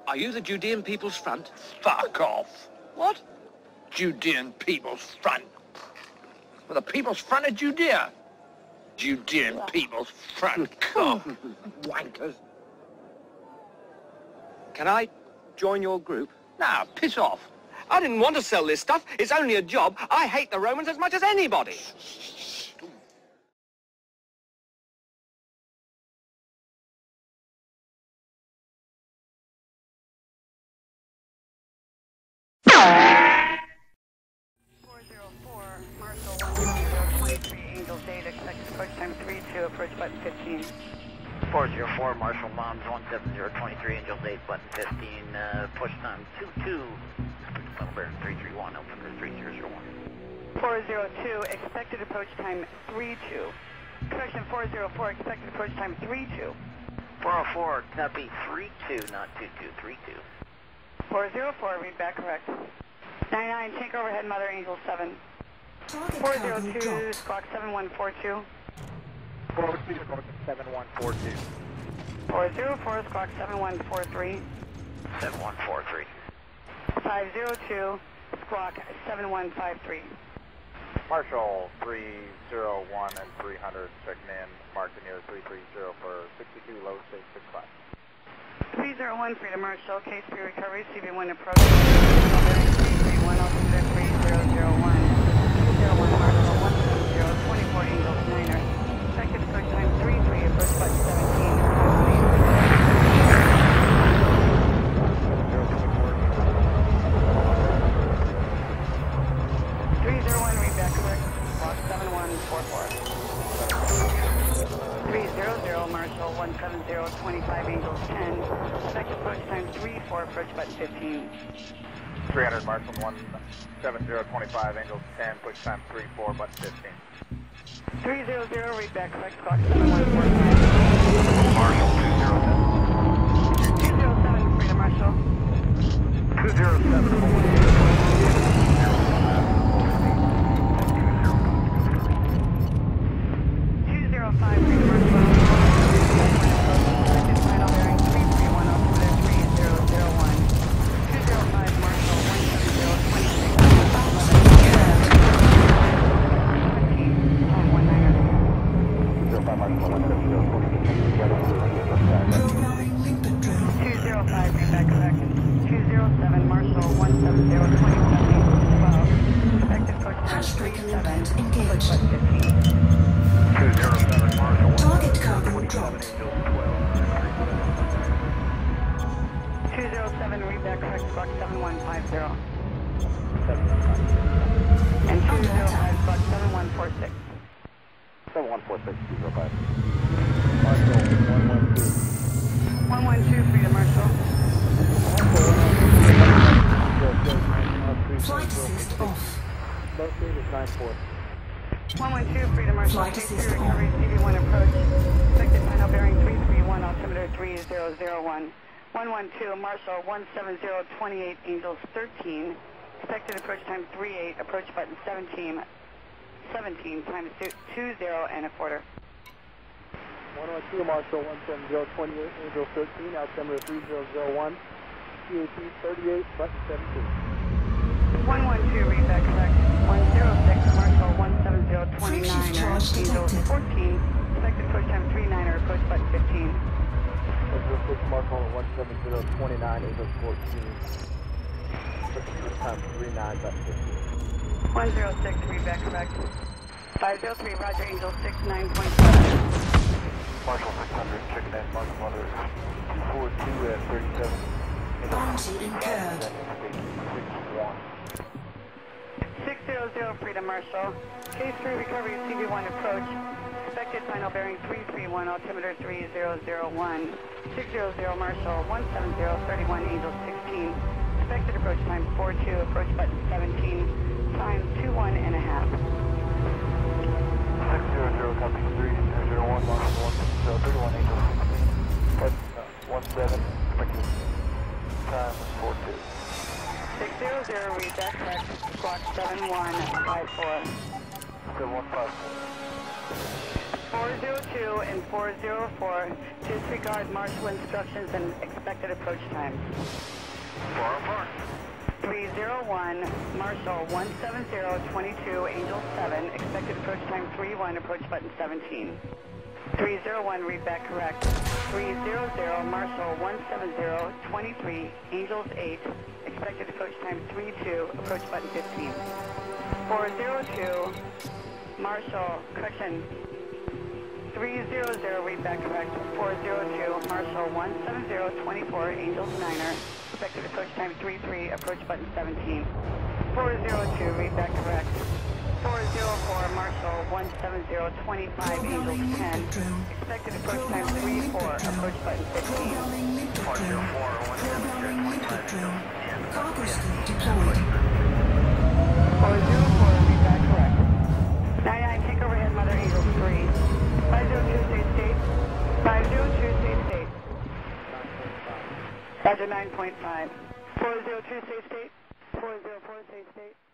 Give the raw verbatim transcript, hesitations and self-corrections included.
Are you the Judean People's Front? Fuck off. What? Judean People's Front. Well, the People's Front of Judea. Judean People's Front. Oh, wankers. Can I join your group? Now, piss off. I didn't want to sell this stuff. It's only a job. I hate the Romans as much as anybody. four zero four, Marshall one zero twenty-three, Angels eight, expected approach time three two, approach button fifteen. four zero four, Marshall Moms one seven zero twenty-three, Angels eight, button fifteen, uh, push time two two, expected bearing three three one, altimeter three zero zero one. four zero two, expected approach time three two. Correction four zero four, expected approach time three two. four oh four, copy three two, not two two, three two. four zero four, read back correct. nine nine, take overhead, Mother Angel seven. four zero two, squawk seven one four two. four oh two, squawk seven one four two. four zero four, squawk seven one four three. seven one four three. five zero two, squawk seven one five three. Marshall three zero one and three hundred checking in, marking near three three zero for sixty-two, low stage six five. three zero one, Freedom Marshall, Case three recovery, C B one approach, three three one, altimeter three zero zero one, two zero one, Marshall one seven zero, twenty-four, Angels Niner, effective approach time three three, approach button seventeen, three zero one, read back correct, block seven one four four. three zero zero, Marshall one seven zero, twenty-five, Angels ten, effective approach time three four, approach button fifteen. three hundred Marshall one seven zero twenty-five, Angels ten, push time three four, button fifteen. three zero zero, read back correct, squawk seven one four five. Marshall two zero seven. two zero seven, Freedom Marshall. two zero seven. two zero five, Freedom Marshall. Expected final bearing three three one, altimeter three zero zero one. two zero five, Marshall one seven zero, twenty-six, seventeen, time one niner. zero five Marshall one seven zero two zero five, read back correct. two zero seven, Marshall one seven zero, twenty-seven, twelve. Effective approach time three seven, approach button fifteen. two zero seven Marshall Target carbon dropped. two zero seven, read back correct, squawk seven one five zero. And two zero five, squawk seven one four six. seven one four six, two zero five. Marshall one one two. one one two, Freedom Marshall. Flight assist off. Both is nine four. one one two, Freedom Marshall. Flight Case assist three recovery, C B one approach. Expected final bearing three three one, altimeter three zero zero one. one one two, Marshall one seven zero, twenty-eight, Angels thirteen. Expected approach time three eight, approach button seventeen. seventeen, time two zero and a quarter. one one two Marshall one seven zero, twenty-eight, Angel thirteen, altimeter three zero zero one, C A T thirty-eight, button seventeen. one one two, read back correct. one zero six, Marshall one seven zero, twenty-nine, Angels fourteen. Expected approach time three niner, approach button fifteen. one zero six Marshall one seven zero, twenty-nine, Angel fourteen. Push time three nine, button fifteen. one zero six, read back correct. five zero three, Roger, Angel six nine point seven. Marshall six hundred, checking in, Marshall Mother two four two at thirty-seven. Bounty incurred. six zero zero, Freedom Marshall. Case three recovery, C B one approach. Expected final bearing three three one, altimeter three zero zero one. six zero zero, Marshall one seven zero, thirty-one, Angel sixteen. Expected approach time four two, approach button seventeen. Time two one and a half. six zero zero, copy three zero zero one, Marshall one seven zero, thirty-one, Angel sixteen. Head one seven, expected time is four two. six zero zero, read back correct. Squawk seven one five four. seven one five four. four zero two and four zero four, disregard marshal instructions and expected approach times. four oh four. three zero one, Marshal one seven zero two two, Angel seven, expected approach time three one, approach button seventeen. three zero one, read back correct. three zero zero, Marshal one seven zero two three, Angels eight, expected approach time three two, approach button fifteen. four zero two, Marshal, correction, three zero zero, read back correct. four zero two, Marshal one seven zero two four, Angels niner, expected approach time three three, approach button seventeen. four zero two, read back correct. four zero four, Marshal one seven zero two five, Angels ten, expected approach time three four, approach button fifteen. four zero four, one seven zero two five, Angels ten. Cargo scope deployed. four zero four, read back correct. nine nine, take overhead, Mother Angels three. five zero two, stay state. five zero two, stay state. Roger nine point five. four zero two, stay state. four zero four, stay state.